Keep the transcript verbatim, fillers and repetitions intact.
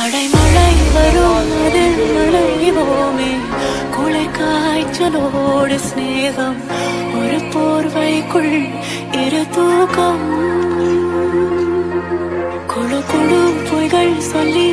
அடைமழை வரும் அதில் நனைவோமே குளிர் காய்ச்சலோடு ஸ்நேகம் ஒரு போர்வைக்குள் இரு தூக்கம் குழு குழு பொய்கள் சொல்லி